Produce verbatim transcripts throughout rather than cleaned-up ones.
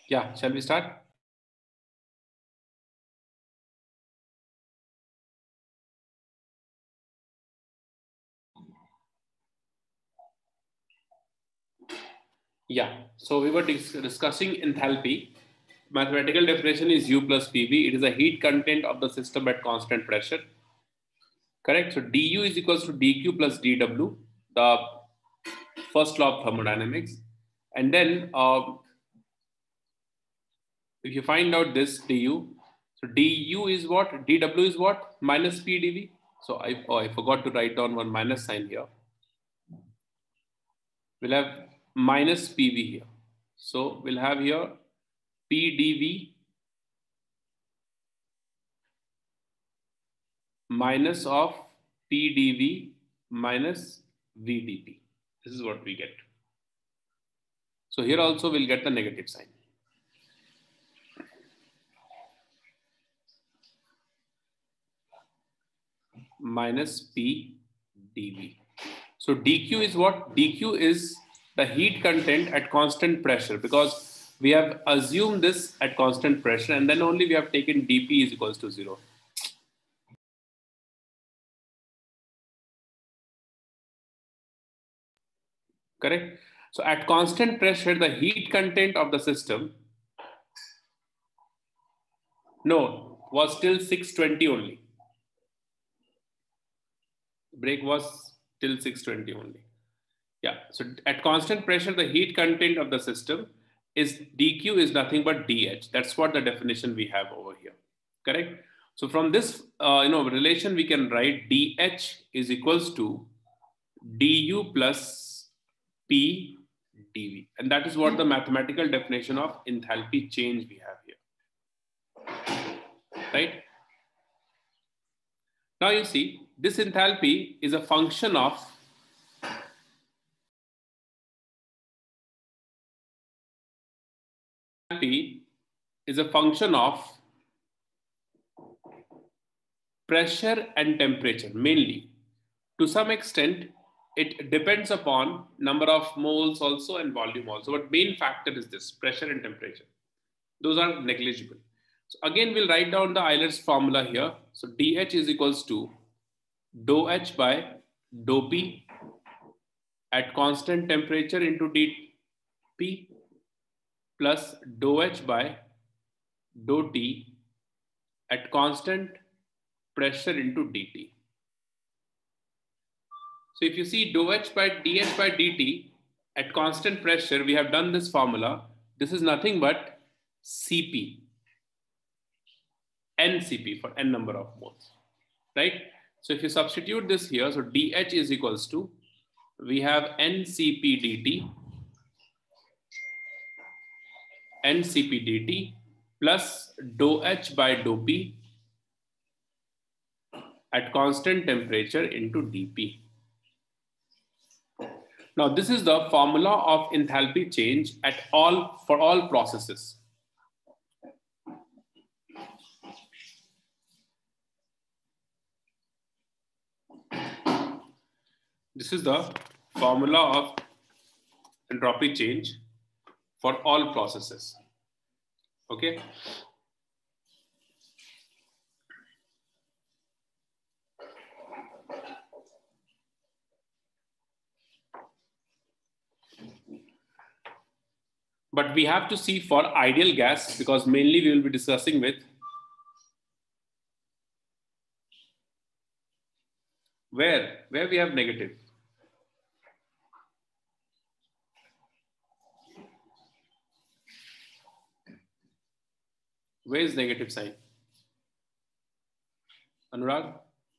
Yeah, shall we start? Yeah, so we were dis- discussing enthalpy. Mathematical definition is U plus P V. It is a heat content of the system at constant pressure. Correct? So du is equals to dq plus dw, the first law of thermodynamics. And then uh, if you find out this du, so du is what? Dw is what? Minus P dv. So I, oh, I forgot to write down one minus sign here. We'll have minus P V here. So we'll have here P dv minus of P dv minus V dp. This is what we get. So here also we'll get the negative sign. Minus P dv. So dq is what? Dq is the heat content at constant pressure, because we have assumed this at constant pressure and then only we have taken dp is equals to zero. Correct? So at constant pressure, the heat content of the system, no, was still six twenty only. Break was till six twenty only. Yeah, so at constant pressure, the heat content of the system is dq is nothing but dh. That's what the definition we have over here. Correct? So from this uh, you know relation, we can write dh is equals to du plus p dv, and that is what the mathematical definition of enthalpy change we have here. Right? Now you see, this enthalpy is a function of enthalpy is a function of pressure and temperature mainly. To some extent, it depends upon number of moles also and volume also. But main factor is this pressure and temperature. Those are negligible. So again, we'll write down the Euler's formula here. So dH is equals to dou H by dou P at constant temperature into dP plus dou H by dou T at constant pressure into dt. So if you see dou H by dH by dt at constant pressure, we have done this formula. This is nothing but Cp, N C P for n number of moles, right? So if you substitute this here, so dH is equals to, we have N C P dt, N C P dt plus dou H by dou P at constant temperature into dP. Now this is the formula of enthalpy change at all for all processes. This is the formula of entropy change for all processes. Okay. But we have to see for ideal gas, because mainly we will be discussing with where, where we have negative. Where is negative sign? Anurag?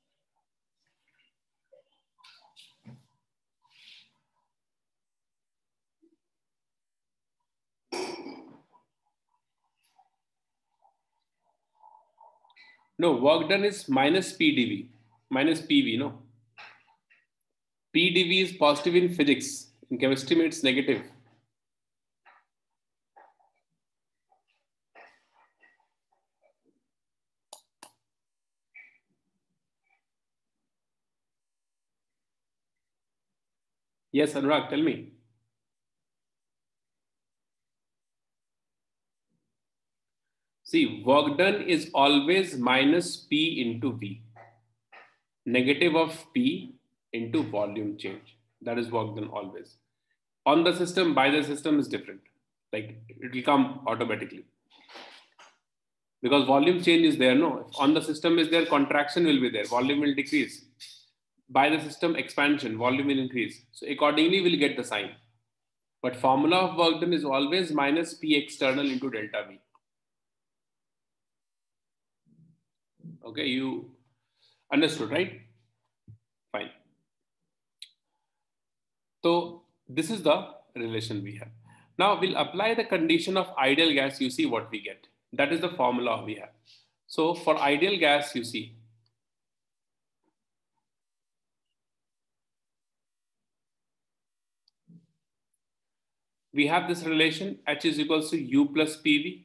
No, work done is minus P dV, minus P V, no? P dV is positive in physics. In chemistry, it's negative. Yes, Anurag, tell me. See, work done is always minus P into V. Negative of P into volume change. That is work done always. On the system, by the system is different. Like it will come automatically. Because volume change is there, no? On the system is there, contraction will be there. Volume will decrease. By the system expansion, volume will increase. So accordingly, we'll get the sign. But formula of work done is always minus P external into delta V. Okay, you understood, right? Fine. So this is the relation we have. Now we'll apply the condition of ideal gas. You see what we get. That is the formula we have. So for ideal gas, you see, we have this relation H is equals to U plus P V.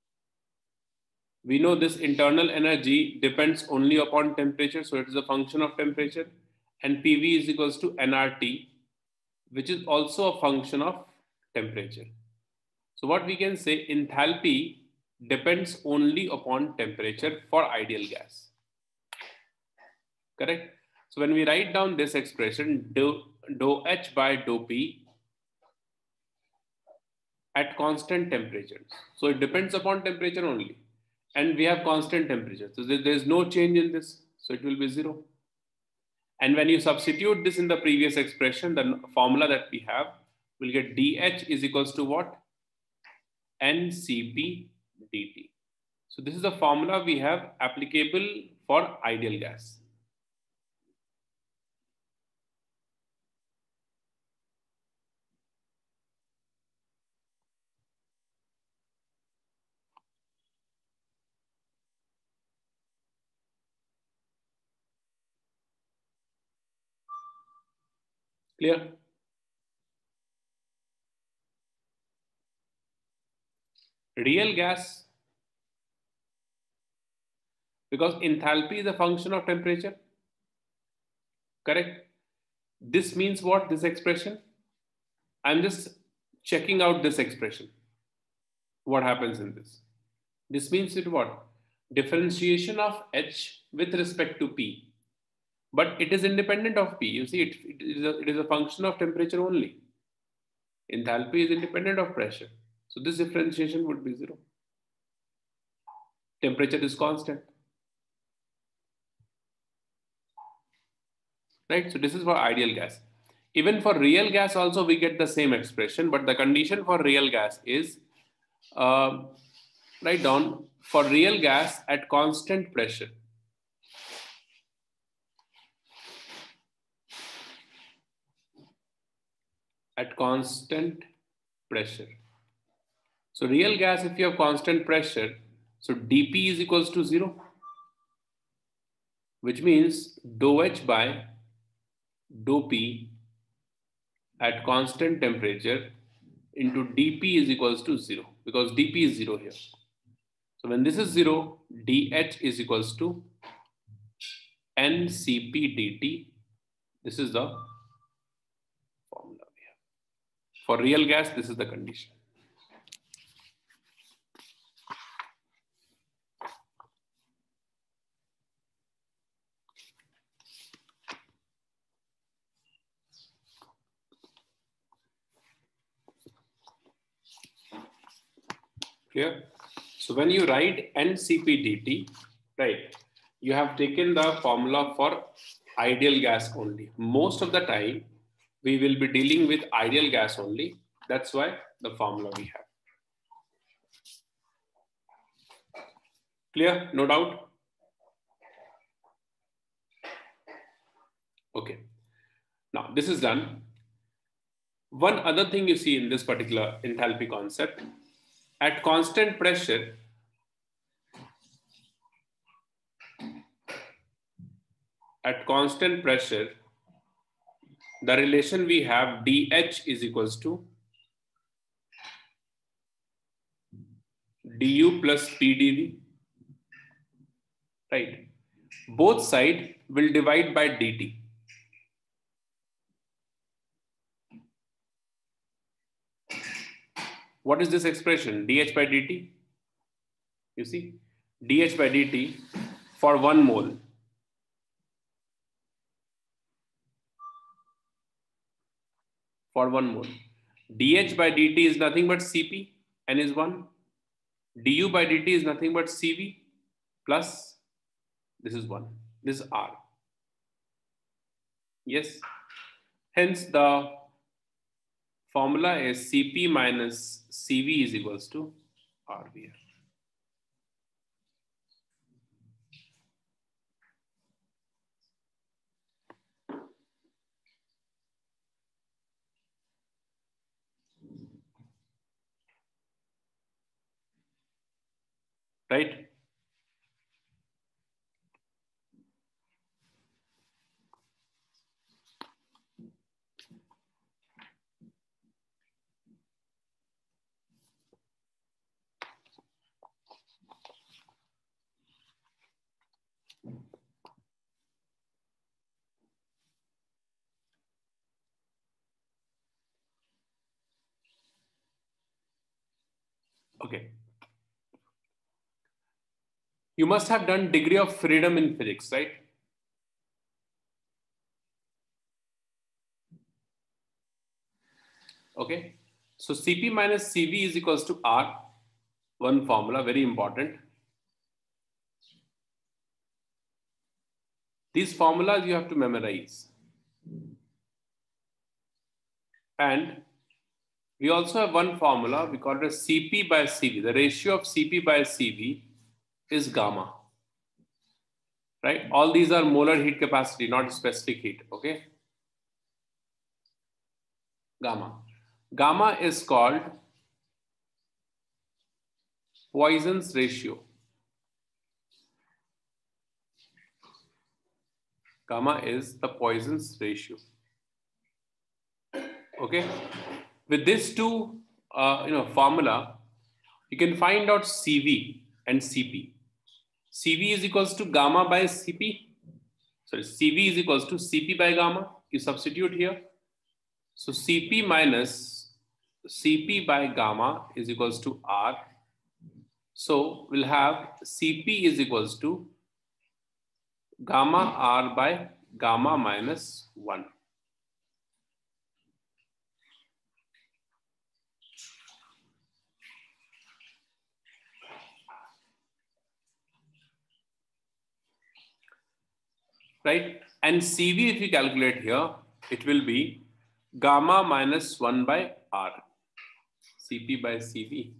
We know this internal energy depends only upon temperature. So it is a function of temperature, and P V is equals to N R T, which is also a function of temperature. So what we can say, enthalpy depends only upon temperature for ideal gas. Correct? So when we write down this expression, dou, dou H by dou P at constant temperatures. So it depends upon temperature only. And we have constant temperature. So there is no change in this. So it will be zero. And when you substitute this in the previous expression, the formula that we have, we'll get dH is equals to what? N C P dt. So this is the formula we have applicable for ideal gas. Clear? Real gas, because enthalpy is a function of temperature. Correct? This means what? This expression? I'm just checking out this expression. What happens in this? This means it what? Differentiation of H with respect to P. But it is independent of P. You see, it, it, is a, it is a function of temperature only. Enthalpy is independent of pressure. So this differentiation would be zero. Temperature is constant. Right? So this is for ideal gas. Even for real gas also we get the same expression, but the condition for real gas is, uh, write down, for real gas at constant pressure. At constant pressure. So real gas, if you have constant pressure, so dP is equals to zero, which means dou H by dou P at constant temperature into dP is equals to zero, because dP is zero here. So when this is zero, dH is equals to N C P dt. This is the formula we have. For real gas, this is the condition. Clear? So when you write N C P dt, right, you have taken the formula for ideal gas only. Most of the time, we will be dealing with ideal gas only. That's why the formula we have. Clear? No doubt? Okay. Now this is done. One other thing you see in this particular enthalpy concept, at constant pressure, at constant pressure, the relation we have dH is equals to du plus Pdv, right? Both sides will divide by dt. What is this expression? dH by dt? You see, dH by dt for one mole. For one mole, dH by dt is nothing but Cp, n is one. Du by dt is nothing but Cv plus this is one. This is R. Yes. Hence the formula is Cp minus Cv is equals to R here. Right? Okay. You must have done degree of freedom in physics, right? Okay. So Cp minus Cv is equals to R. One formula, very important. These formulas you have to memorize. And we also have one formula, we call it as Cp by Cv. The ratio of Cp by Cv is gamma. Right? All these are molar heat capacity, not specific heat. Okay? Gamma. Gamma is called Poisson's ratio. Gamma is the Poisson's ratio. Okay? With this two, uh, you know, formula, you can find out Cv and Cp. Cv is equals to gamma by Cp. Sorry, Cv is equals to Cp by gamma. You substitute here. So Cp minus Cp by gamma is equals to R. So we'll have Cp is equals to gamma R by gamma minus one. Right? And Cv, if you calculate here, it will be gamma minus one by R. Cp by Cv.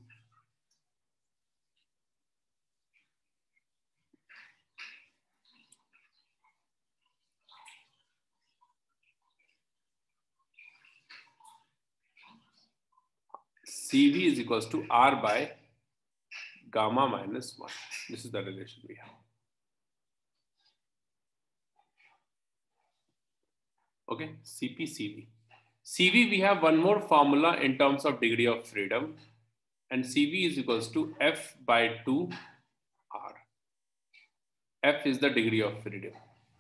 Cv is equals to R by gamma minus one. This is the relation we have. Okay, Cp, Cv. Cv, we have one more formula in terms of degree of freedom, and Cv is equals to F by two R. F is the degree of freedom.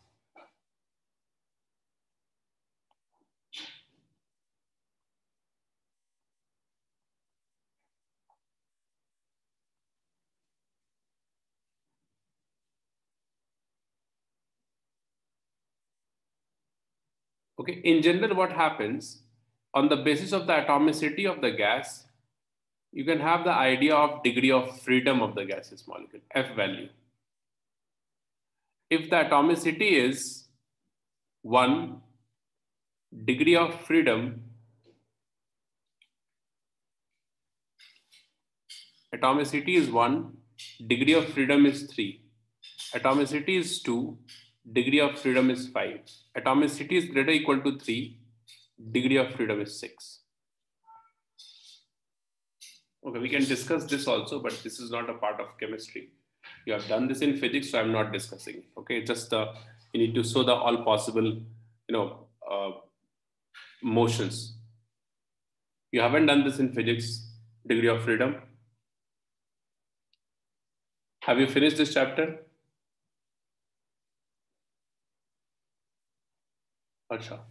Okay, in general, what happens on the basis of the atomicity of the gas, you can have the idea of degree of freedom of the gaseous molecule, F value. If the atomicity is one, degree of freedom, atomicity is one, degree of freedom is three. Atomicity is two, degree of freedom is five. Atomicity is greater or equal to three, degree of freedom is six. Okay, we can discuss this also, but this is not a part of chemistry. You have done this in physics, so I'm not discussing. Okay, just uh, you need to show the all possible, you know, uh, motions. You haven't done this in physics, degree of freedom. Have you finished this chapter? Acha.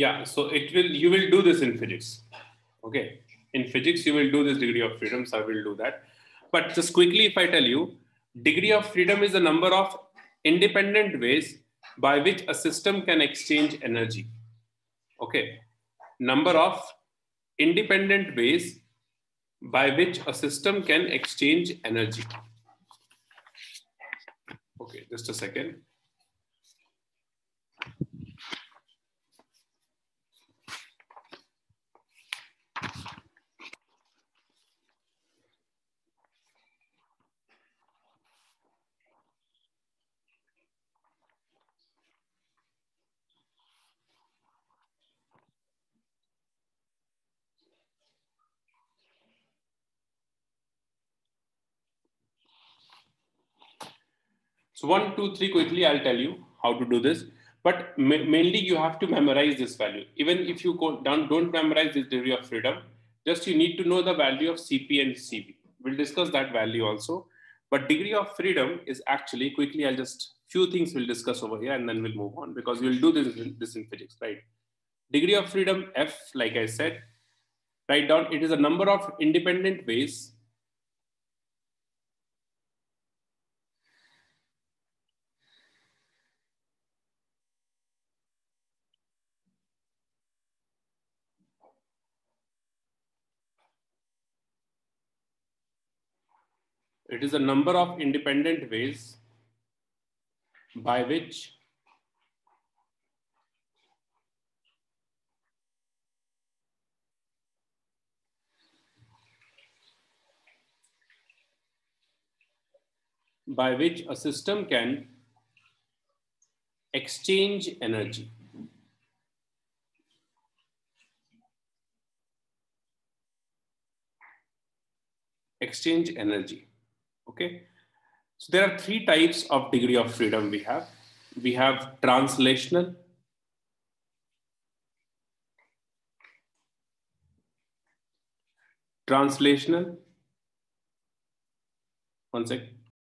Yeah, so it will, you will do this in physics. Okay. In physics, you will do this degree of freedom. So I will do that. But just quickly, if I tell you, degree of freedom is the number of independent ways by which a system can exchange energy. Okay. Number of independent ways by which a system can exchange energy. Okay, just a second. So one, two, three, quickly, I'll tell you how to do this. But ma mainly you have to memorize this value. Even if you go down, don't memorize this degree of freedom, just you need to know the value of C P and C V. We'll discuss that value also. But degree of freedom is actually, quickly, I'll just, few things we'll discuss over here and then we'll move on because we'll do this, this in physics, right? Degree of freedom, F, like I said, write down, it is a number of independent ways It is a number of independent ways by which by which a system can exchange energy. Exchange energy. Okay. So there are three types of degree of freedom we have. We have translational, translational. One sec.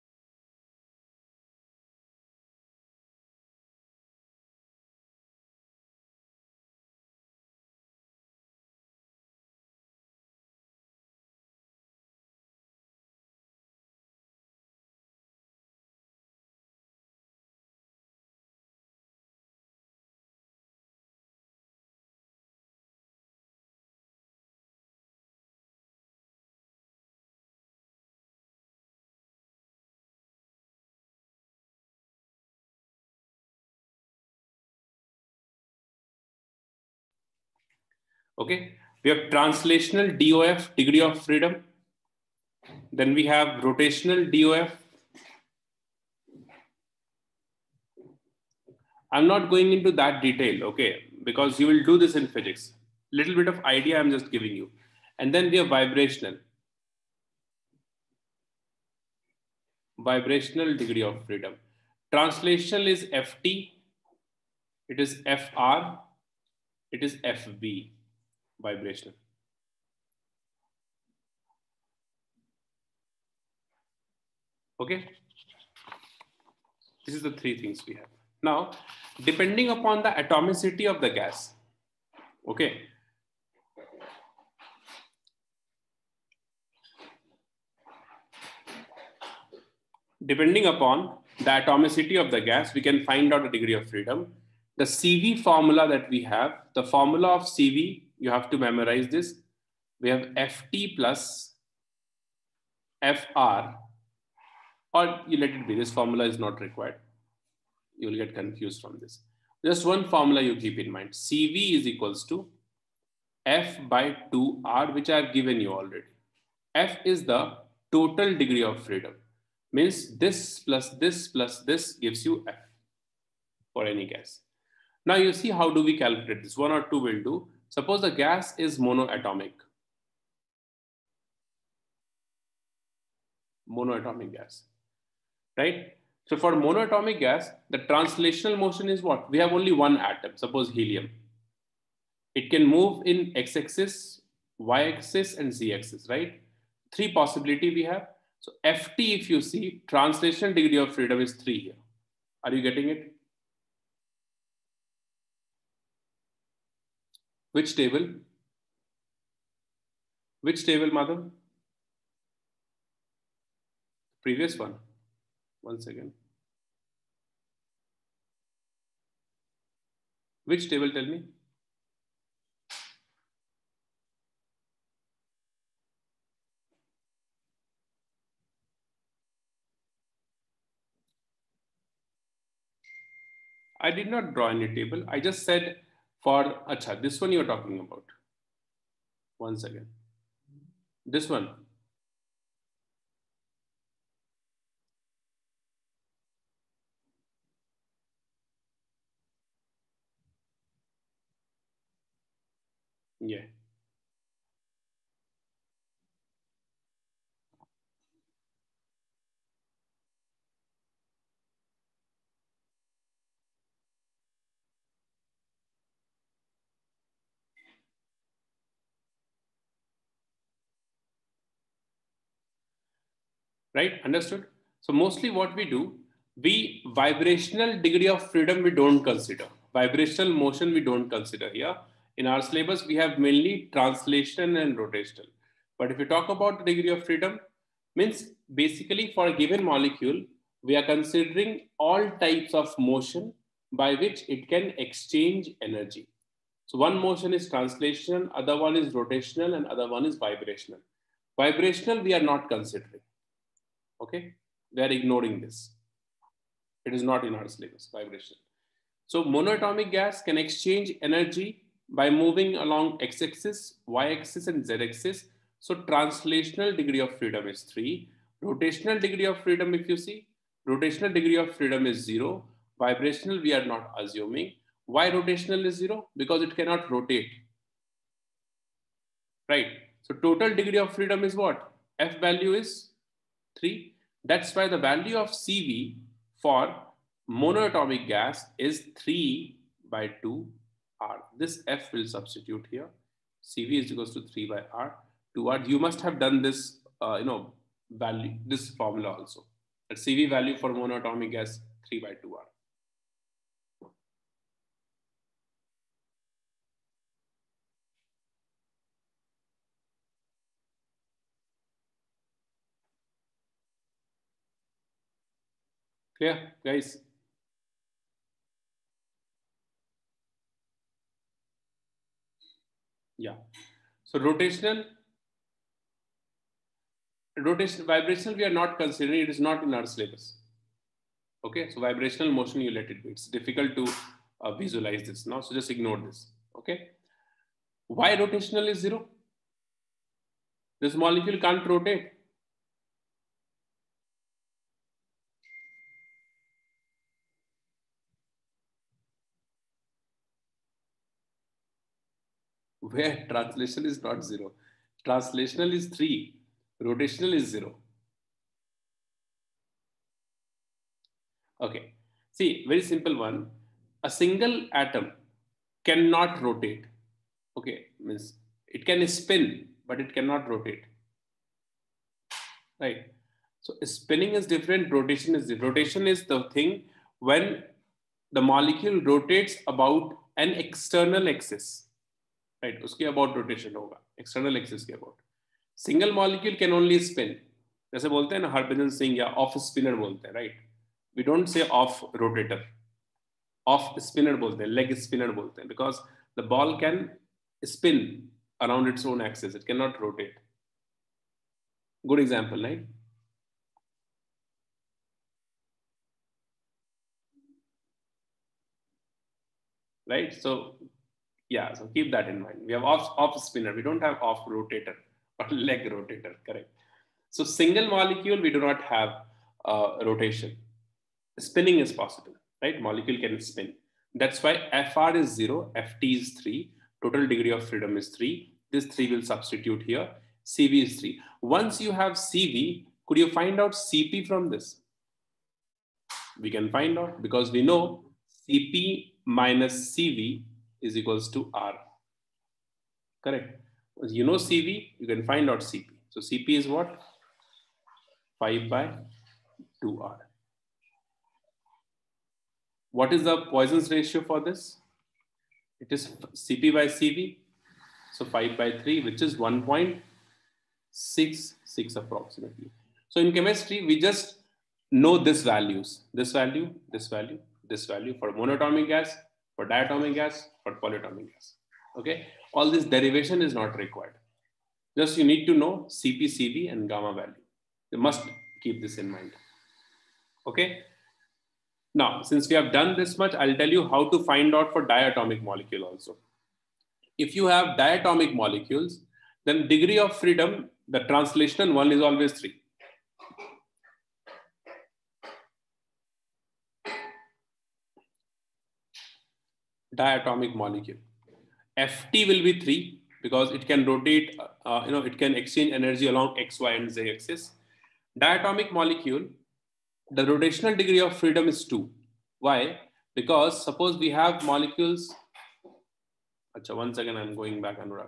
Okay. We have translational D O F, degree of freedom. Then we have rotational D O F. I'm not going into that detail, okay, because you will do this in physics. Little bit of idea I'm just giving you. And then we have vibrational. Vibrational degree of freedom. Translational is F T, it is F R, it is F B, vibrational. Okay, this is the three things we have. Now, depending upon the atomicity of the gas, okay, depending upon the atomicity of the gas, we can find out the degree of freedom. The C V formula that we have, the formula of C V, you have to memorize this. We have F T plus F R, or you let it be. This formula is not required. You will get confused from this. Just one formula you keep in mind. C V is equals to F by two R, which I have given you already. F is the total degree of freedom. Means this plus this plus this gives you F for any gas. Now you see how do we calculate this? One or two will do. Suppose the gas is monoatomic. Monoatomic gas, right? So for monoatomic gas, the translational motion is what? We have only one atom, suppose helium. It can move in x-axis, y-axis, and z-axis, right? Three possibility we have. So F T, if you see, translational degree of freedom is three here. Are you getting it? Which table? Which table, Madam? Previous one. One second. Which table, tell me? I did not draw any table. I just said for, acha, this one you're talking about. One second. This one. Yeah. Right? Understood? So mostly what we do, we vibrational degree of freedom we don't consider. Vibrational motion we don't consider here. In our syllabus, we have mainly translation and rotational. But if you talk about the degree of freedom, means basically for a given molecule, we are considering all types of motion by which it can exchange energy. So one motion is translation, other one is rotational, and other one is vibrational. Vibrational we are not considering. Okay, they are ignoring this. It is not in our syllabus, vibration. So monoatomic gas can exchange energy by moving along x-axis, y-axis, and z-axis. So translational degree of freedom is three. Rotational degree of freedom, if you see, rotational degree of freedom is zero. Vibrational, we are not assuming. Why rotational is zero? Because it cannot rotate. Right. So total degree of freedom is what? F value is three. That's why the value of C V for monoatomic gas is three by two R. This F will substitute here. C V is equals to three by R, two R. You must have done this, uh, you know, value, this formula also. That C V value for monoatomic gas, three by two R. Clear, guys? Yeah. So rotational, rotation, vibrational, we are not considering. It is not in our syllabus. Okay, so vibrational motion, you let it be. It's difficult to uh, visualize this now, so just ignore this. Okay. Why rotational is zero? This molecule can't rotate. Where translation is not zero. Translational is three. Rotational is zero. Okay. See, very simple one. A single atom cannot rotate. Okay, means it can spin, but it cannot rotate. Right. So spinning is different. Rotation is different. Rotation is the thing when the molecule rotates about an external axis. Right. उसके about rotation होगा. External axis के about. Single molecule can only spin. जैसे बोलते हैं ना हरभजन सिंह या off spinner बोलते हैं, right? We don't say off rotator. Off spinner बोलते हैं, leg spinner बोलते हैं, because the ball can spin around its own axis. It cannot rotate. Good example, right? Right. So yeah, so keep that in mind. We have off off spinner. We don't have off rotator or leg rotator. Correct. So single molecule, we do not have uh, rotation. Spinning is possible, right? Molecule can spin. That's why F R is zero, F T is three, total degree of freedom is three. This three will substitute here. C V is three. Once you have C V, could you find out C P from this? We can find out because we know C P minus C V is equals to R. Correct. You know C V, you can find out C P. So C P is what? five by two R. What is the Poisson's ratio for this? It is Cp by Cv. So five by three, which is one point six six approximately. So in chemistry, we just know this values, this value, this value, this value for monatomic gas, for diatomic gas, for polyatomic gas. Okay, all this derivation is not required. Just you need to know Cp, Cv and gamma value. You must keep this in mind. Okay. Now, since we have done this much, I'll tell you how to find out for diatomic molecule also. If you have diatomic molecules, then degree of freedom, the translational one is always three. Diatomic molecule. F T will be three because it can rotate, uh, you know, it can exchange energy along X, Y, and Z axis. Diatomic molecule, the rotational degree of freedom is two. Why? Because suppose we have molecules. Achha, one second, I'm going back, Anurag.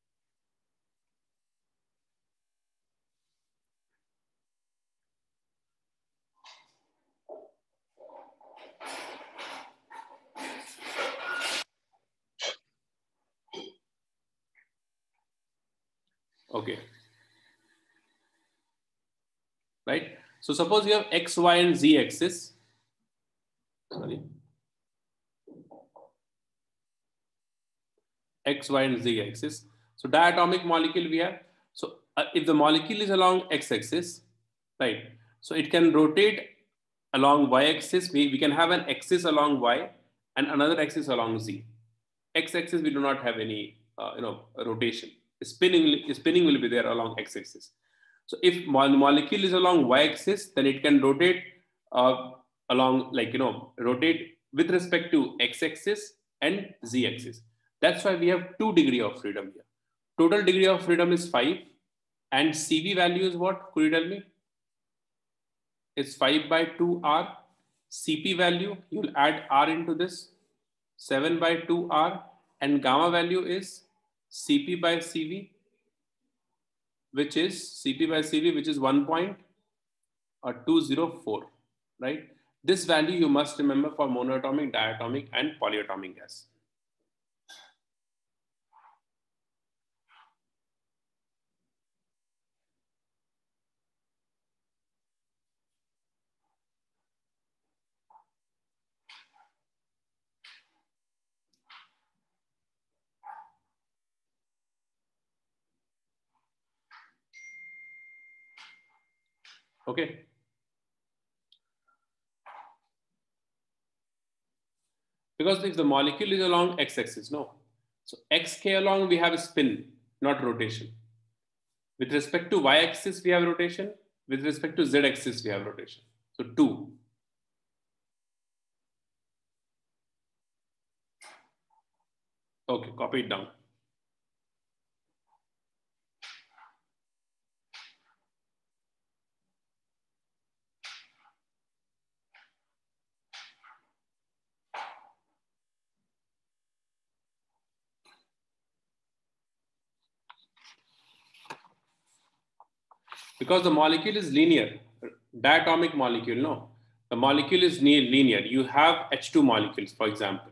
Okay. Right? So suppose you have X, Y, and Z axis. Sorry. X, Y, and Z axis. So diatomic molecule we have. So uh, if the molecule is along X axis, right? So it can rotate along Y axis. We, we can have an axis along Y and another axis along Z. X axis, we do not have any, uh, you know, rotation. Spinning, spinning will be there along X axis. So if molecule is along Y axis, then it can rotate uh, along, like, you know, rotate with respect to X axis and Z axis. That's why we have two degree of freedom here. Total degree of freedom is five. And C V value is what? Could you tell me? It's five by two R. C P value, you'll add R into this. seven by two R. And gamma value is C P by C V, which is C P by C V, which is one point two zero four, right? This value you must remember for monatomic, diatomic, and polyatomic gas. Okay. Because if the molecule is along x-axis, no. So xk along we have a spin, not rotation. With respect to y-axis, we have rotation. With respect to z-axis, we have rotation. So two. Okay, copy it down. Because the molecule is linear, diatomic molecule, no. The molecule is linear. You have H two molecules, for example.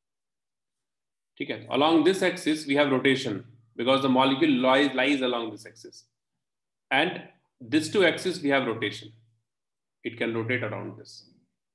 Okay. Along this axis, we have rotation because the molecule lies, lies along this axis. And this two axis, we have rotation. It can rotate around this.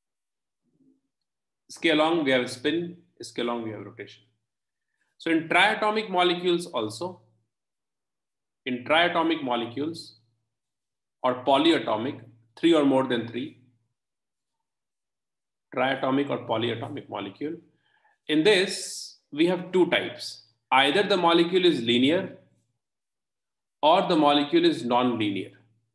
Scale along, we have spin. Scale along, we have rotation. So in triatomic molecules also, in triatomic molecules or polyatomic, three or more than three, triatomic or polyatomic molecule. In this, we have two types. Either the molecule is linear or the molecule is non-linear.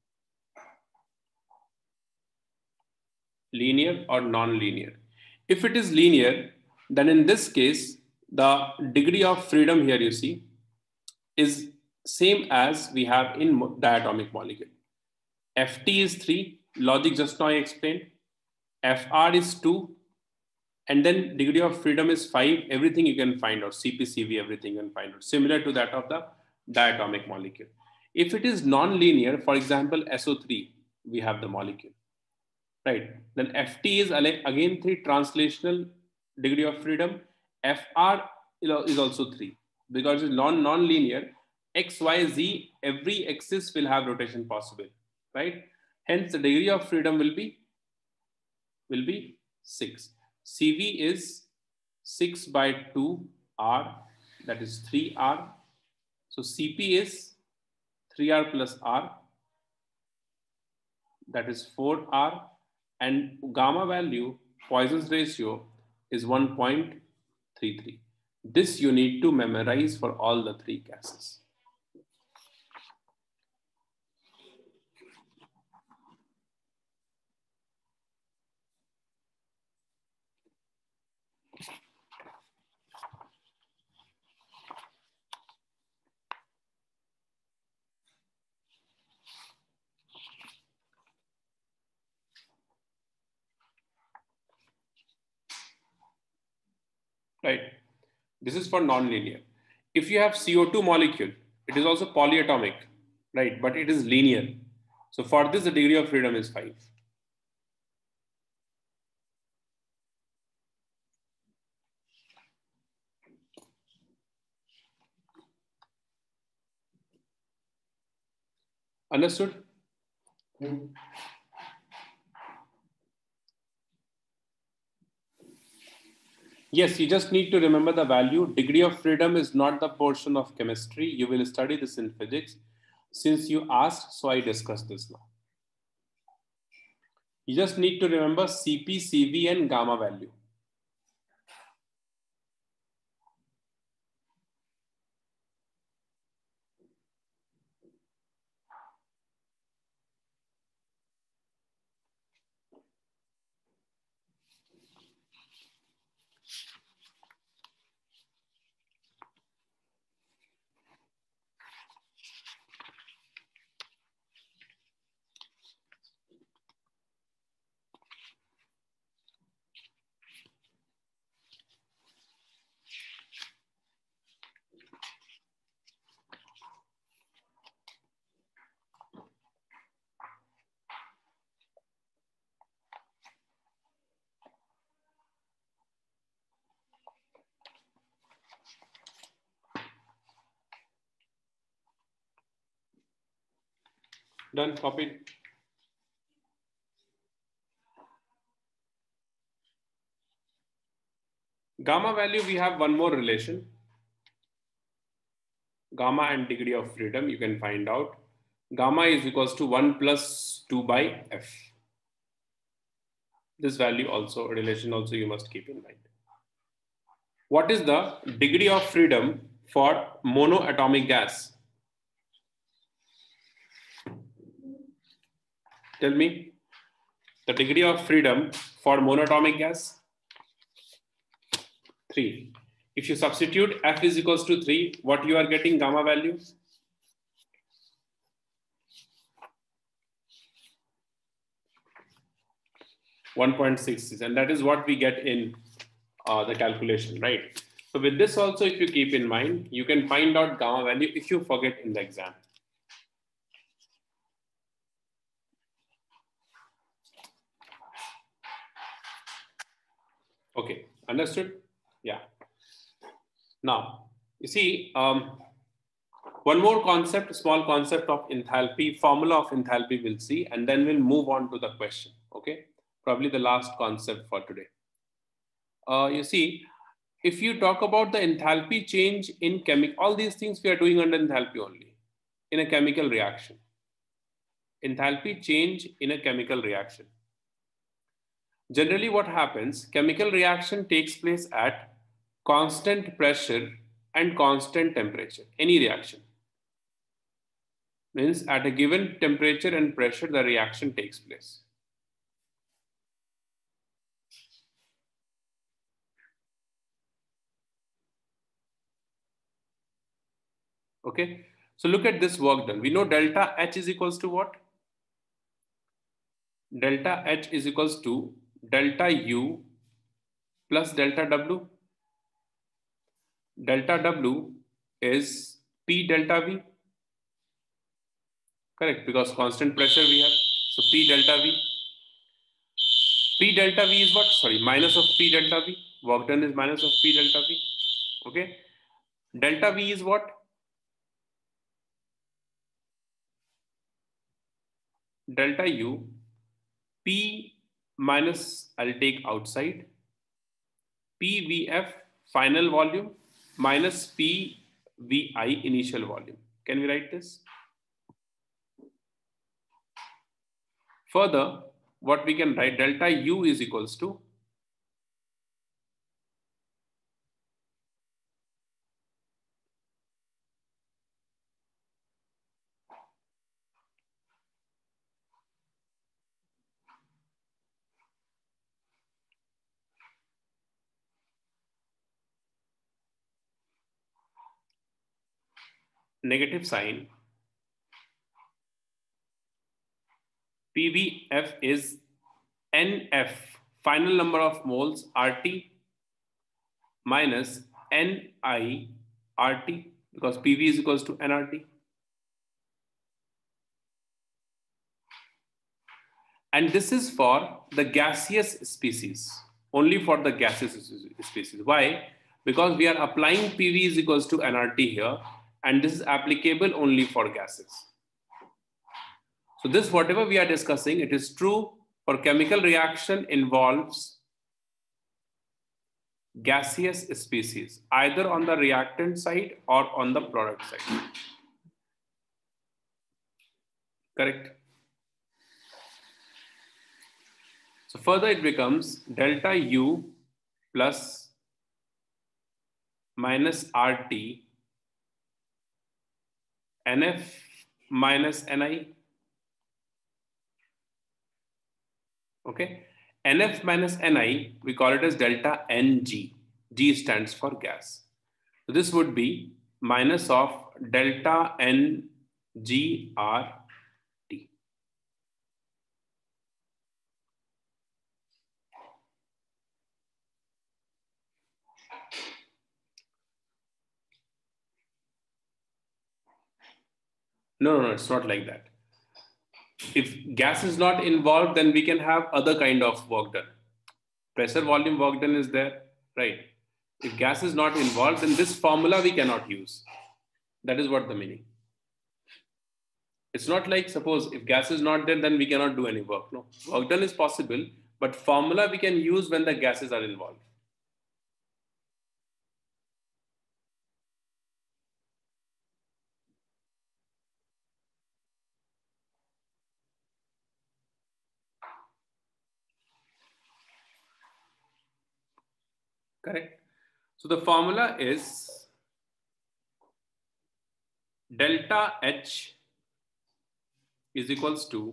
Linear or non-linear. If it is linear, then in this case, the degree of freedom here you see is same as we have in diatomic molecule. F T is three, logic just now I explained. F R is two, and then degree of freedom is five. Everything you can find out, C P C V, everything you can find out, similar to that of the diatomic molecule. If it is non-linear, for example, S O three, we have the molecule, right? Then F T is again three, translational degree of freedom. F R is also three because it's non non-linear. X, Y, Z, every axis will have rotation possible, right? Hence, the degree of freedom will be will be six. C V is six by two R, that is three R. So C P is three R plus R, that is four R, and gamma value, Poisson's ratio, is one point three three. This you need to memorize for all the three gases. Right? This is for non-linear. If you have C O two molecule, it is also polyatomic, right? But it is linear. So for this, the degree of freedom is five. Understood? Hmm. Yes, you just need to remember the value. Degree of freedom is not the portion of chemistry. You will study this in physics. Since you asked, so I discussed this now. You just need to remember C P, C V, and gamma value. Done, copied. Gamma value, we have one more relation. Gamma and degree of freedom, you can find out. Gamma is equals to one plus two by F. This value also, relation also you must keep in mind. What is the degree of freedom for monoatomic gas? Tell me the degree of freedom for monoatomic gas. three. If you substitute F is equals to three, what you are getting gamma value? one point six six, and that is what we get in uh, the calculation, right? So with this also, if you keep in mind, you can find out gamma value if you forget in the exam. Okay, understood? Yeah. Now, you see, um, one more concept, small concept of enthalpy, formula of enthalpy we'll see, and then we'll move on to the question, okay? Probably the last concept for today. Uh, you see, if you talk about the enthalpy change in chemical, all these things we are doing under enthalpy only, in a chemical reaction. Enthalpy change in a chemical reaction. Generally what happens, chemical reaction takes place at constant pressure and constant temperature, any reaction. Means at a given temperature and pressure, the reaction takes place. Okay, so look at this work done. We know delta H is equals to what? Delta H is equals to delta U plus delta W. Delta W is P delta V. Correct, because constant pressure we have. So P delta V. P delta V is what? Sorry, minus of P delta V. Work done is minus of P delta V. Okay. Delta V is what? Delta U, P minus, I'll take outside, P V F final volume minus P V I initial volume. Can we write this? Further, what we can write, delta U is equals to negative sign. P V F is N F, final number of moles R T minus N I R T, because P V is equals to N R T. And this is for the gaseous species, only for the gaseous species. Why? Because we are applying P V is equals to N R T here, and this is applicable only for gases. So this, whatever we are discussing, it is true for chemical reaction involves gaseous species, either on the reactant side or on the product side. Correct? So further it becomes delta U plus minus R T, N F minus N I. Okay. N F minus N I, we call it as delta N G. G stands for gas. So this would be minus of delta N G R T. No, no, no, it's not like that. If gas is not involved, then we can have other kind of work done. Pressure volume work done is there, right? If gas is not involved, then this formula we cannot use. That is what the meaning. It's not like, suppose if gas is not there, then we cannot do any work. No, work done is possible, but formula we can use when the gases are involved. Correct. So the formula is delta H is equals to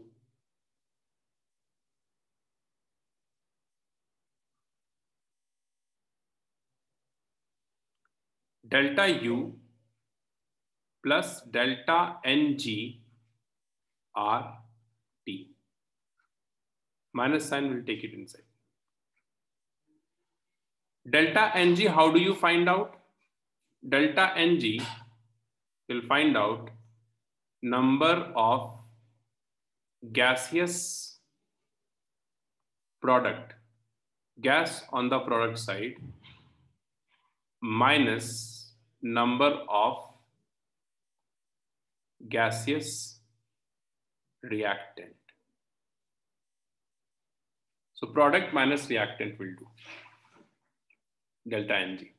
delta U plus delta N G R T. Minus sign will take it inside. Delta N G, how do you find out? Delta N G will find out number of gaseous product, gas on the product side, minus number of gaseous reactant. So product minus reactant will do delta N G.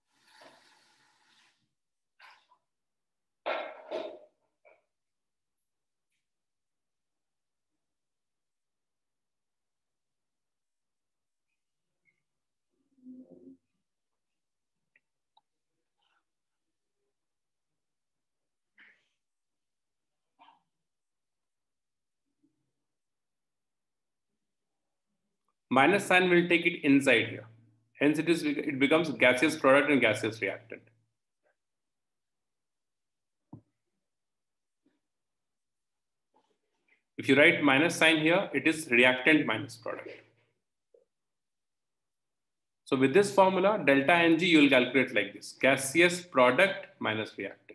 Minus sign will take it inside here. Hence it is, it becomes gaseous product and gaseous reactant. If you write minus sign here, it is reactant minus product. So with this formula, delta Ng you will calculate like this: gaseous product minus reactant.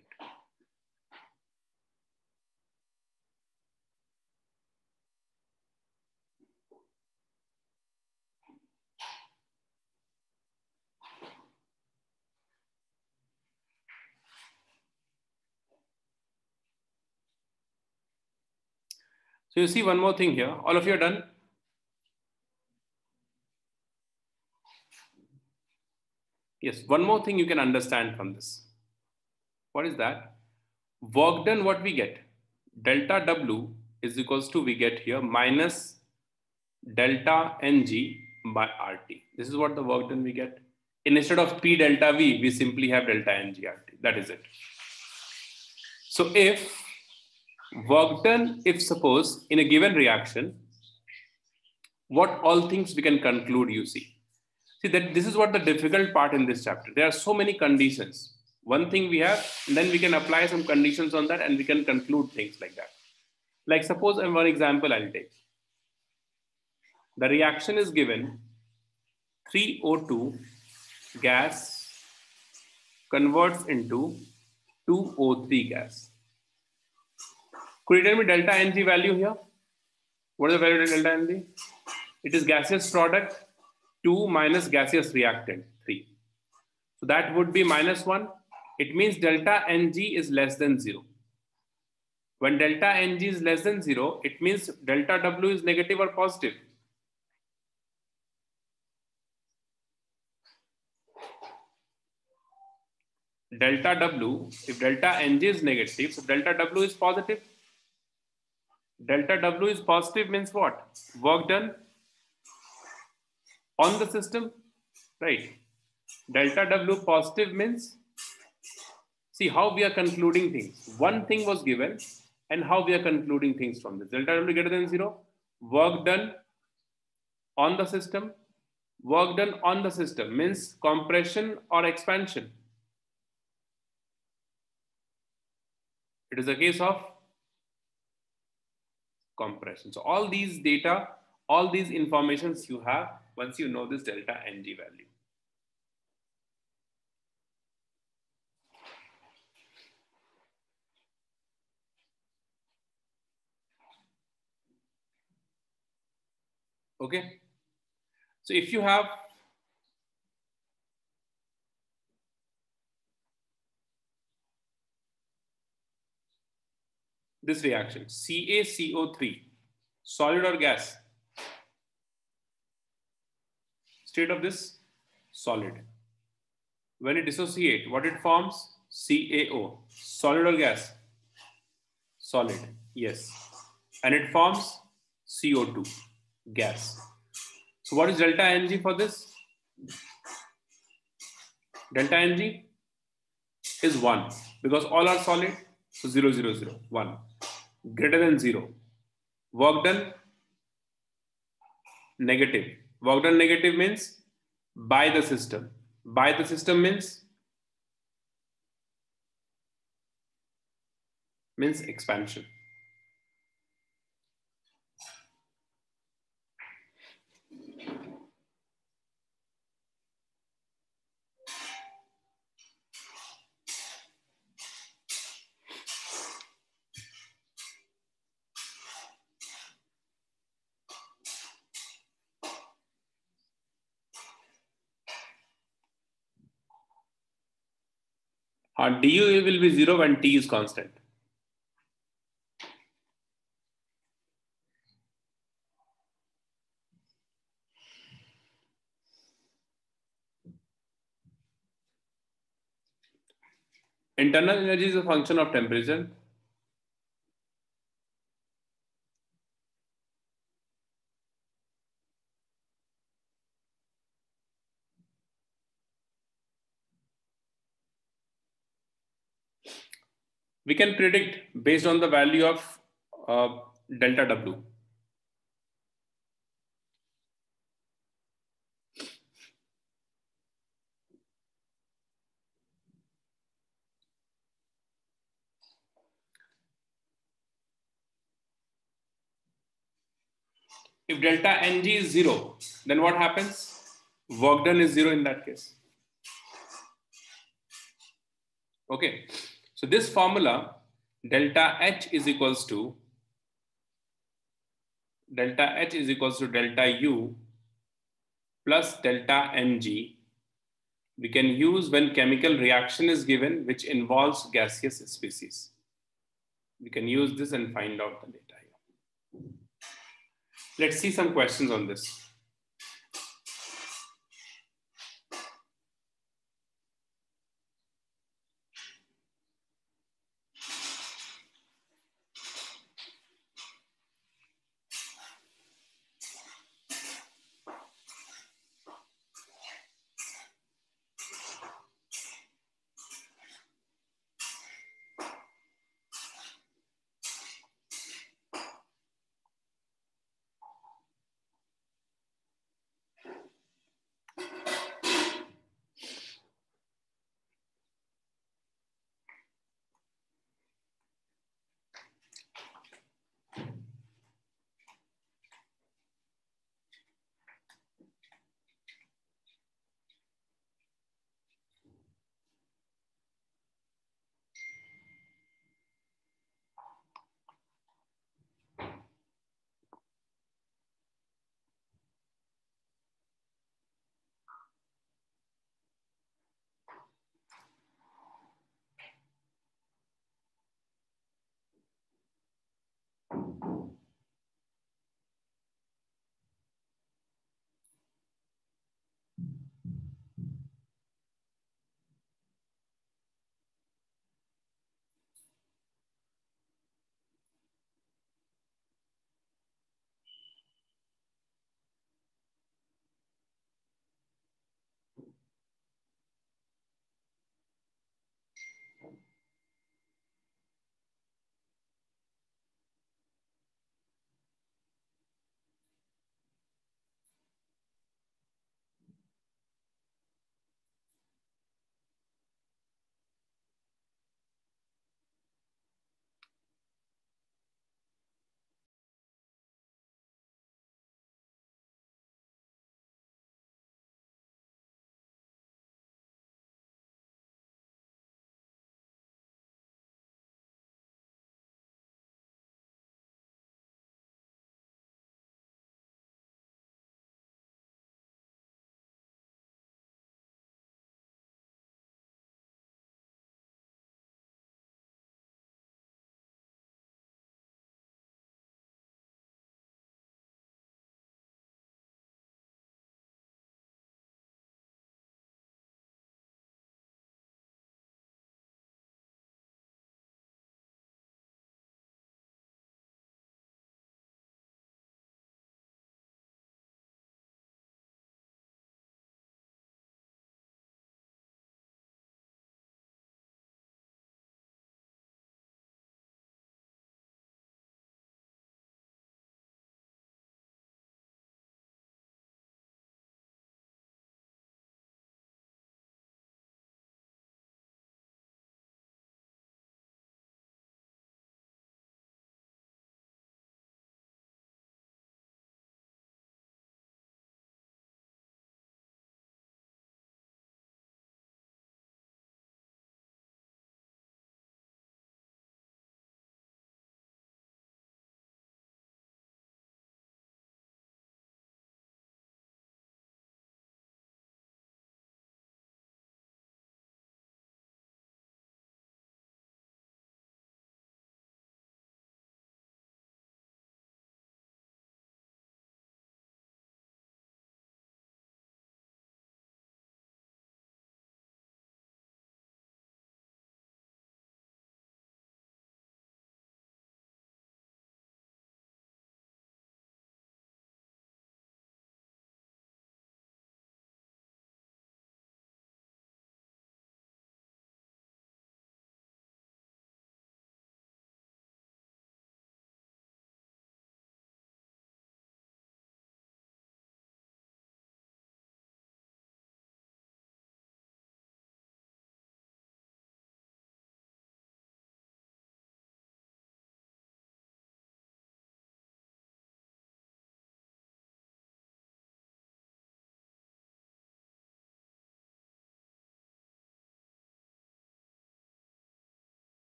So you see one more thing here. All of you are done? Yes, one more thing you can understand from this. What is that? Work done, what we get? Delta W is equals to, we get here, minus delta Ng by R T. This is what the work done we get. Instead of P delta V, we simply have delta Ng R T. That is it. So if work done, if suppose in a given reaction, what all things we can conclude, you see. See that this is what the difficult part in this chapter. There are so many conditions. One thing we have, and then we can apply some conditions on that and we can conclude things like that. Like suppose one example I'll take. The reaction is given three O two gas converts into two O three gas. Could you tell me delta Ng value here? What is the value of delta Ng? It is gaseous product two minus gaseous reactant three. So that would be minus one. It means delta Ng is less than zero. When delta Ng is less than zero, it means delta W is negative or positive. Delta W, if delta Ng is negative, so delta W is positive. Delta W is positive means what? Work done on the system, right? Delta W positive means, see how we are concluding things. One thing was given and how we are concluding things from this. Delta W greater than zero, work done on the system. Work done on the system means compression or expansion. It is a case of compression. So all these data, all these informations you have once you know this delta Ng value. Okay. So if you have this reaction, C A C O three, solid or gas? State of this, solid. When it dissociate, what it forms? C A O, solid or gas? Solid, yes. And it forms C O two, gas. So what is delta Ng for this? Delta Ng is one because all are solid. So zero, zero, zero, one. Greater than zero. Work done, negative. Work done negative means by the system. By the system means means expansion. Uh, du will be zero when T is constant. Internal energy is a function of temperature. We can predict based on the value of uh, delta W. If delta Ng is zero, then what happens? Work done is zero in that case. Okay, so this formula, delta H is equals to delta H is equals to delta U plus delta Ng. We can use when chemical reaction is given which involves gaseous species. We can use this and find out the data here. Let's see some questions on this.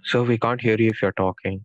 So we can't hear you if you're talking.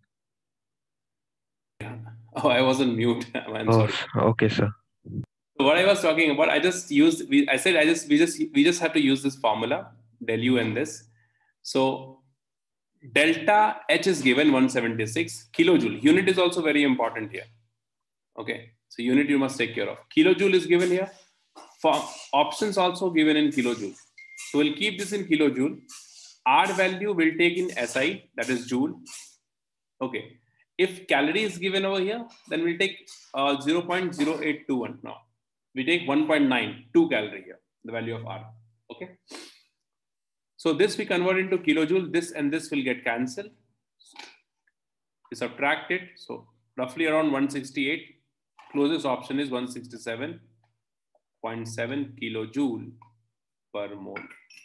Oh, I was on mute. I'm Oh, sorry. s- okay, sir. So what I was talking about, I just used. We, I said I just we just we just have to use this formula, del U and this. So delta H is given one seventy-six kilojoule. Unit is also very important here. Okay, so unit you must take care of. Kilojoule is given here. For options also given in kilojoule. So we'll keep this in kilojoule. R value we'll take in S I, that is joule. Okay. If calorie is given over here, then we'll take uh, zero point zero eight two one now. We take one point nine two calorie here, the value of R. Okay. So this we convert into kilojoule. This and this will get cancelled. We subtract it. So roughly around one sixty-eight. Closest option is one sixty-seven point seven kilojoule per mole.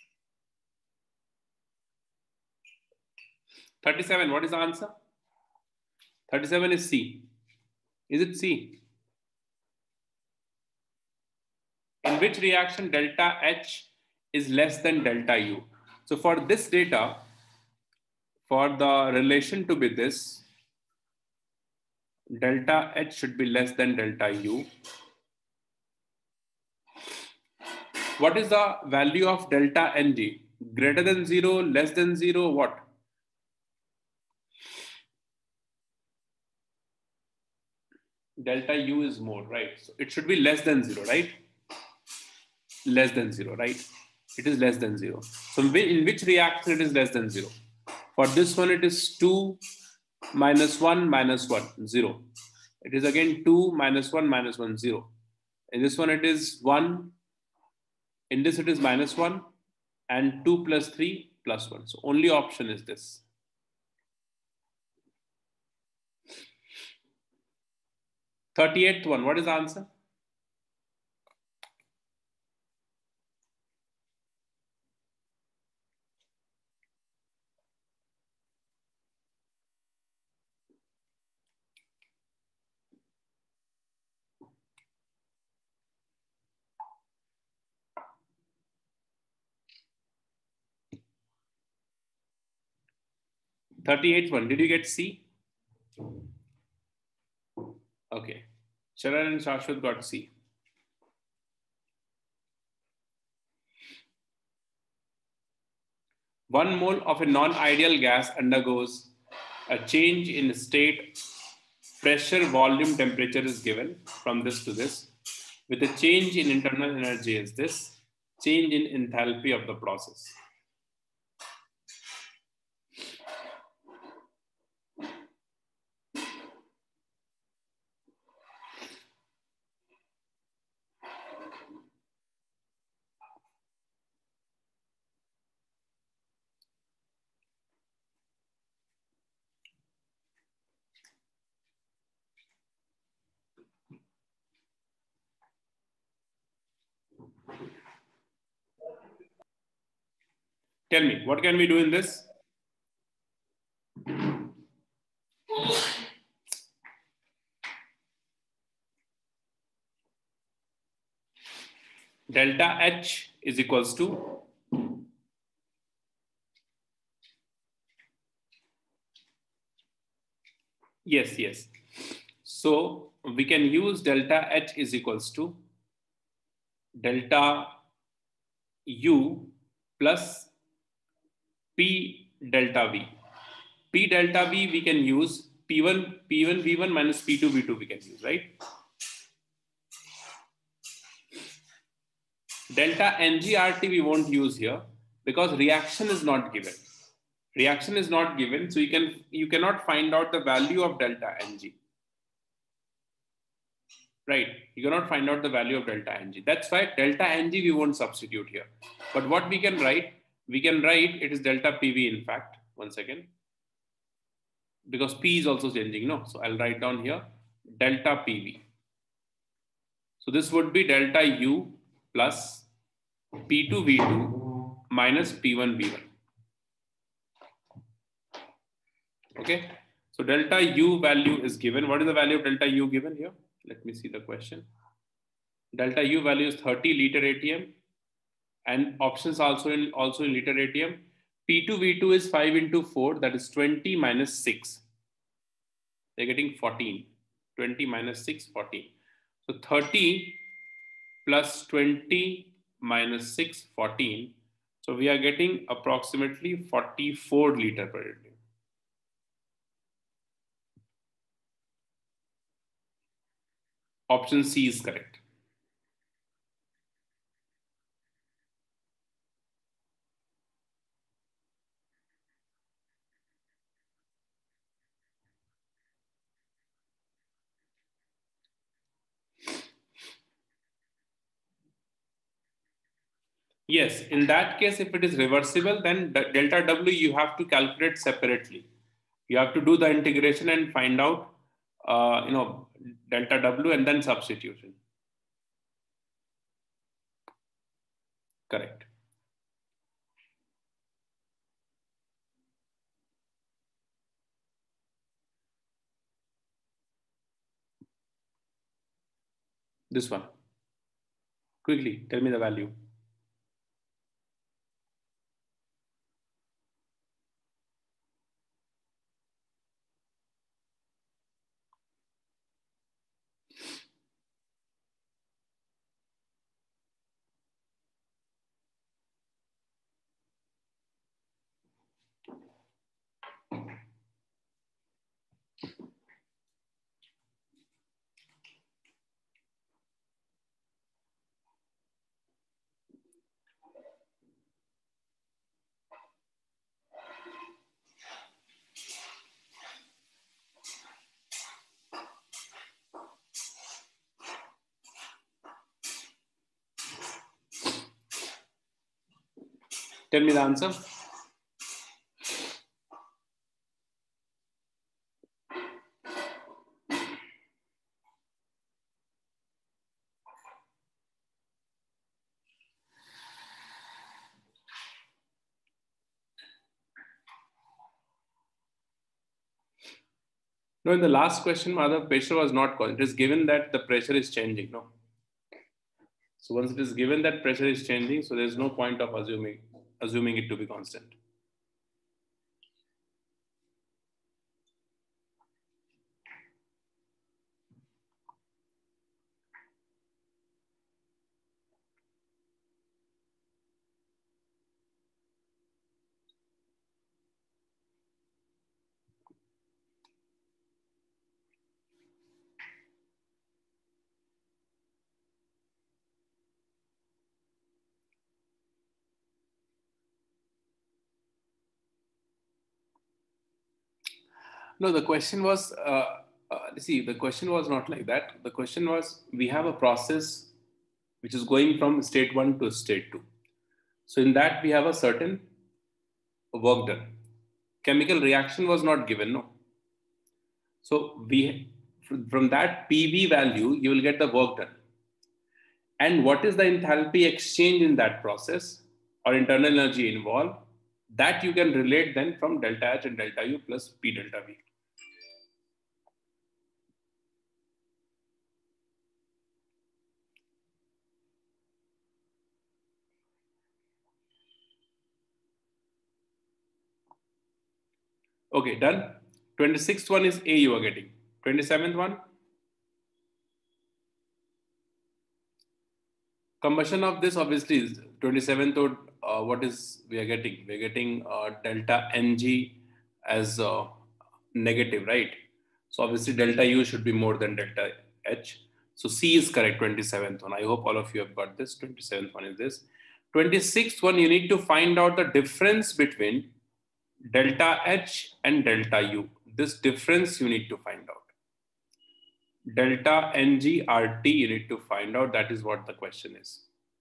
thirty-seven, what is the answer? thirty-seven is C. Is it C? In which reaction delta H is less than delta U? So for this data, for the relation to be this, delta H should be less than delta U. What is the value of delta N G? Greater than zero, less than zero, what? Delta U is more, right? So it should be less than zero, right? Less than zero, right? It is less than zero. So in which reaction it is less than zero? For this one, it is two minus one minus one, zero. It is again two minus one minus one, zero. In this one, it is one. In this, it is minus one. And two plus three plus one. So only option is this. thirty-eighth one, what is the answer? thirty-eighth one, did you get C? Okay. Sharan and Shashwat got C. One mole of a non-ideal gas undergoes a change in state, pressure, volume, temperature is given from this to this, with a change in internal energy is this, change in enthalpy of the process. Tell me, what can we do in this? Delta H is equals to yes, yes. So we can use delta H is equals to delta U plus P delta V. P delta V we can use P one, P one V one minus P two V two we can use, right? Delta N G R T we won't use here because reaction is not given. Reaction is not given, so you can you cannot find out the value of delta N G. Right, you cannot find out the value of delta N G. That's why delta N G we won't substitute here. But what we can write, we can write it is delta P V in fact. One second. Because P is also changing, no? So I'll write down here delta P V. So this would be delta U plus P two V two minus P one V one. Okay. So delta U value is given. What is the value of delta U given here? Let me see the question. Delta U value is thirty liter A T M and options also in also in liter A T M. T two V two is five into four, that is twenty minus six. They're getting fourteen. twenty minus six, fourteen. So thirty plus twenty minus six, fourteen. So we are getting approximately forty-four liter per day. Option C is correct. Yes, in that case, if it is reversible, then delta W you have to calculate separately. You have to do the integration and find out, uh, you know, delta W and then substitution. Correct. This one. Quickly, tell me the value. Tell me the answer. No, in the last question, the pressure was not called. It is given that the pressure is changing. No. So once it is given that pressure is changing, so there is no point of assuming assuming it to be constant. No, the question was, uh, uh, see, the question was not like that. The question was, we have a process which is going from state one to state two. So in that, we have a certain work done. Chemical reaction was not given, no. So we, from that P V value, you will get the work done. And what is the enthalpy exchange in that process or internal energy involved? That you can relate then from delta H and delta U plus P delta V. Okay, done. twenty-sixth one is A you are getting. twenty-seventh one. Combustion of this obviously is twenty-seventh or uh, what is we are getting? We are getting uh, delta N G as uh, negative, right? So obviously delta U should be more than delta H. So C is correct, twenty-seventh one. I hope all of you have got this. twenty-seventh one is this. twenty-sixth one, you need to find out the difference between delta H and delta U. This difference you need to find out. Delta N G R T you need to find out. That is what the question is.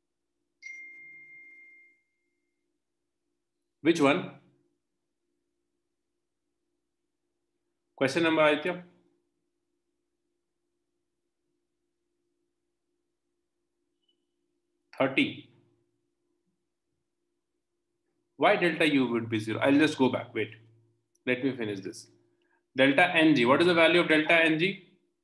Which one? Question number, Aditya? thirty. Why delta U would be zero? I'll just go back. Wait. Let me finish this. Delta N G. What is the value of delta N G?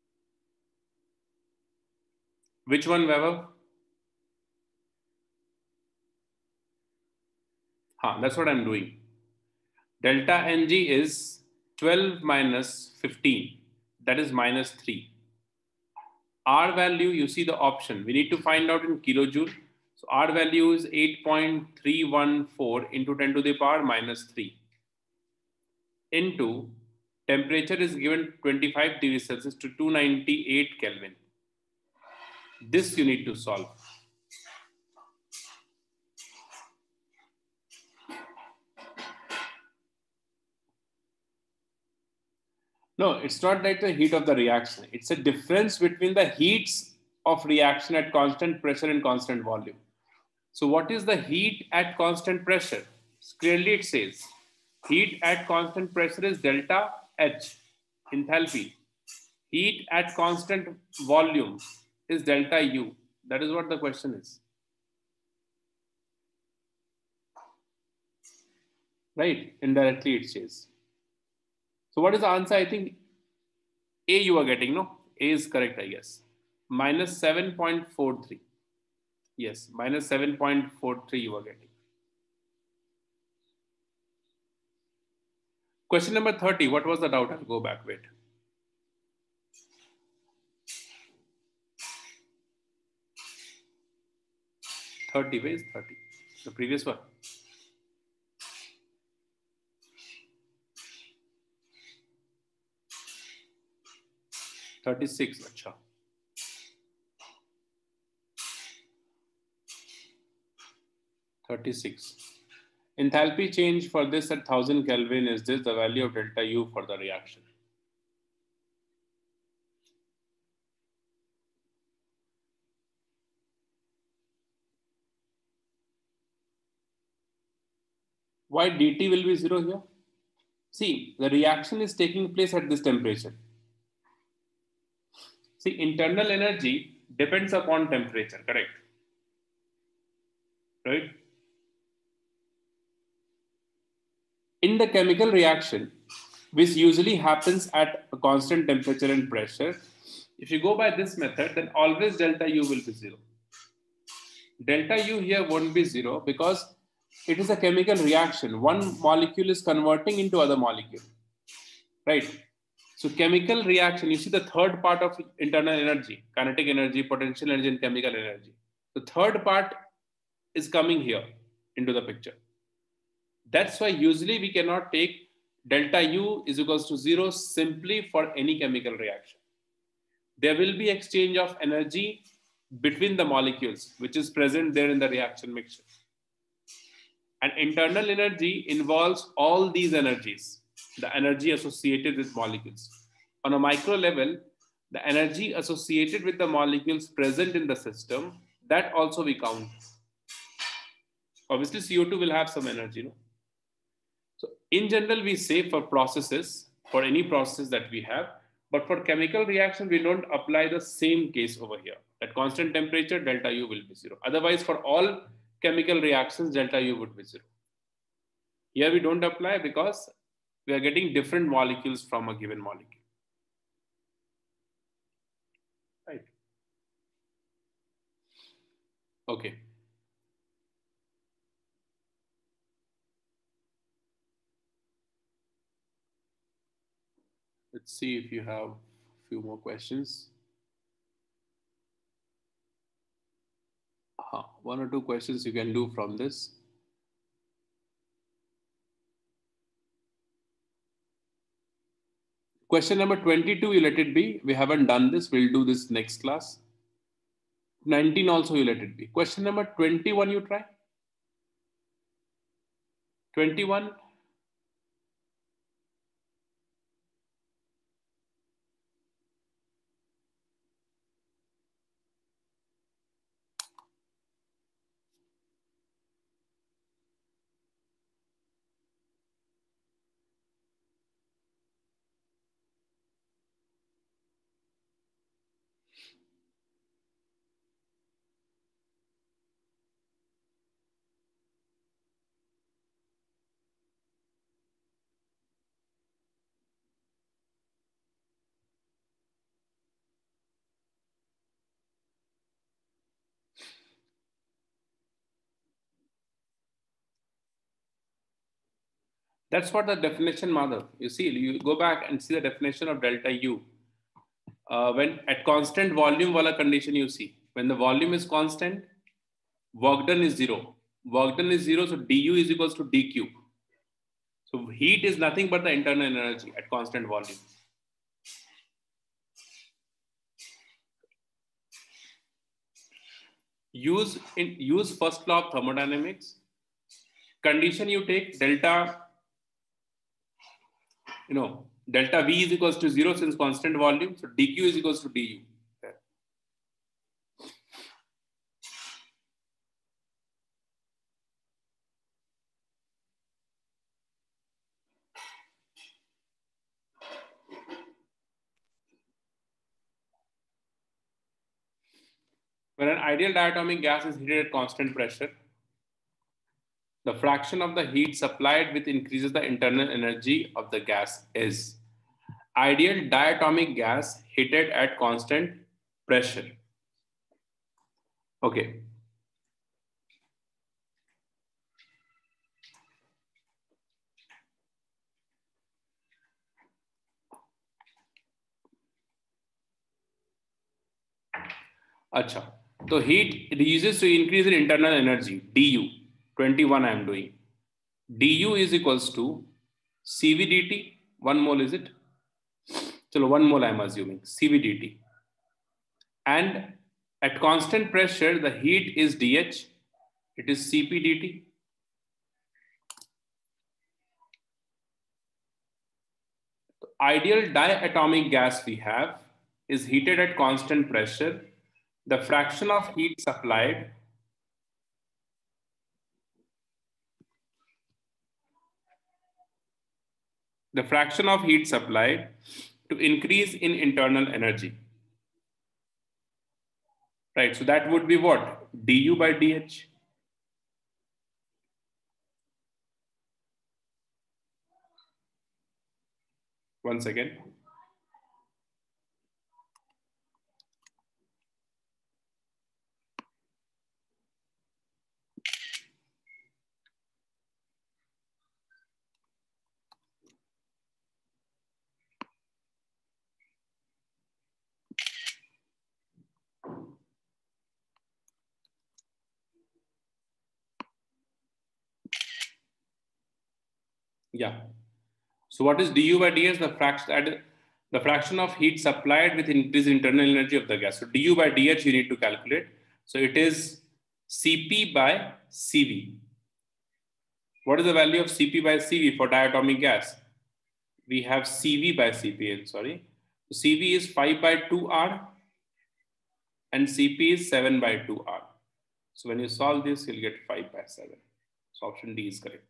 Which one, Vaibhav? Huh, that's what I'm doing. Delta Ng is twelve minus fifteen, that is minus three. R value, you see the option, we need to find out in kilojoule. So R value is eight point three one four into ten to the power minus three into temperature is given twenty-five degrees Celsius to two ninety-eight Kelvin. This you need to solve. No, it's not like the heat of the reaction. It's a difference between the heats of reaction at constant pressure and constant volume. So what is the heat at constant pressure? Clearly it says heat at constant pressure is delta H, enthalpy. Heat at constant volume is delta U. That is what the question is. Right? Indirectly it says. So what is the answer? I think A you are getting, no? A is correct, I guess. Minus seven point four three. Yes, minus seven point four three you are getting. Question number thirty. What was the doubt? I'll go back, wait. thirty, where is thirty? The previous one. thirty-six, acha. thirty-six. Enthalpy change for this at one thousand Kelvin is this, the value of delta U for the reaction. Why dt will be zero here? See, the reaction is taking place at this temperature. See, internal energy depends upon temperature, correct? Right? In the chemical reaction, which usually happens at a constant temperature and pressure, if you go by this method, then always delta U will be zero. Delta U here won't be zero because it is a chemical reaction. One molecule is converting into other molecule, right? So chemical reaction, you see the third part of internal energy, kinetic energy, potential energy, and chemical energy. The third part is coming here into the picture. That's why usually we cannot take delta U is equals to zero simply for any chemical reaction. There will be exchange of energy between the molecules, which is present there in the reaction mixture. And internal energy involves all these energies, the energy associated with molecules. On a micro level, the energy associated with the molecules present in the system, that also we count. Obviously, C O two will have some energy. No? So in general, we say for processes, for any process that we have, but for chemical reaction, we don't apply the same case over here. At constant temperature, delta U will be zero. Otherwise, for all chemical reactions, delta U would be zero. Here we don't apply because we are getting different molecules from a given molecule. Right. Okay. Let's see if you have a few more questions. Uh, one or two questions you can do from this. Question number twenty-two, you let it be. We haven't done this. We'll do this next class. nineteen also you let it be. Question number twenty-one, you try. twenty-one. That's what the definition, Madhav. You see, you go back and see the definition of delta U. Uh, when at constant volume wala condition you see, when the volume is constant, work done is zero. Work done is zero, so du is equals to dq. So heat is nothing but the internal energy at constant volume. Use in use first law of thermodynamics. Condition you take delta, you know, delta V is equals to zero since constant volume. So dq is equals to du. When an ideal diatomic gas is heated at constant pressure, the fraction of the heat supplied which increases the internal energy of the gas is ideal diatomic gas heated at constant pressure. Okay. Acha. So heat uses to increase in internal energy, du, twenty-one I am doing. Du is equals to C V dt, one mole is it? So one mole I am assuming, C V dt. And at constant pressure, the heat is dH, it is C P dt. The ideal diatomic gas we have is heated at constant pressure. The fraction of heat supplied the fraction of heat supplied to increase in internal energy. Right, so that would be what? Du by dH. Once again. Yeah. So what is du by ds? The fraction, the fraction of heat supplied with increased internal energy of the gas. So du by dh you need to calculate. So it is Cp by Cv. What is the value of Cp by Cv for diatomic gas? We have Cv by Cp, sorry. So Cv is five by two R and Cp is seven by two R. So when you solve this, you'll get five by seven. So option D is correct.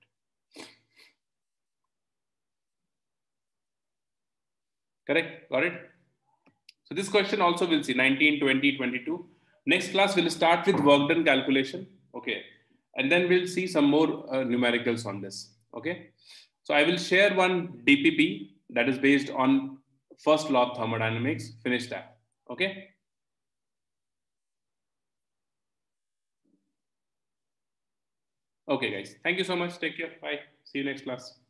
Correct? Got it? So this question also we'll see nineteen, twenty, twenty-two. Next class we'll start with work done calculation. Okay. And then we'll see some more uh, numericals on this. Okay. So I will share one D P P that is based on first law of thermodynamics. Finish that. Okay. Okay, guys. Thank you so much. Take care. Bye. See you next class.